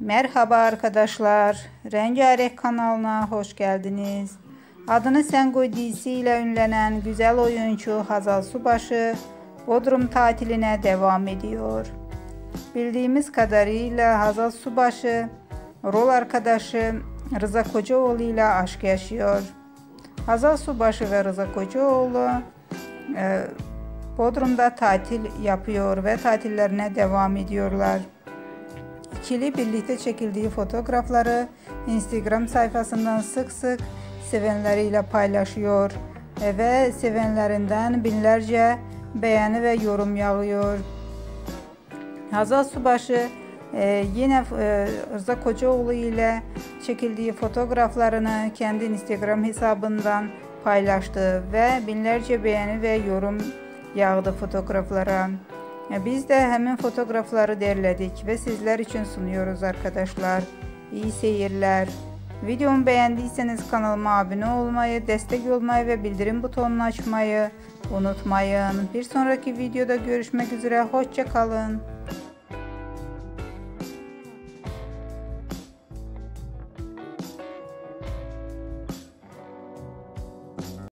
Merhaba arkadaşlar, Rengarenk kanalına hoş geldiniz. Adını Sen Koy dizisiyle ünlenen güzel oyuncu Hazal Subaşı Bodrum tatiline devam ediyor. Bildiğimiz kadarıyla Hazal Subaşı rol arkadaşı Rıza Kocaoğlu ile aşk yaşıyor. Hazal Subaşı ve Rıza Kocaoğlu Bodrum'da tatil yapıyor ve tatillerine devam ediyorlar. İkili birlikte çekildiği fotoğrafları Instagram sayfasından sık sık sevenleriyle paylaşıyor ve sevenlerinden binlerce beğeni ve yorum yağıyor. Hazal Subaşı yine Rıza Kocaoğlu ile çekildiği fotoğraflarını kendi Instagram hesabından paylaştı ve binlerce beğeni ve yorum yağdı fotoğraflara. Biz de hemen fotoğrafları derledik ve sizler için sunuyoruz arkadaşlar. İyi seyirler. Videomu beğendiyseniz kanalıma abone olmayı, destek olmayı ve bildirim butonunu açmayı unutmayın. Bir sonraki videoda görüşmek üzere. Hoşça kalın.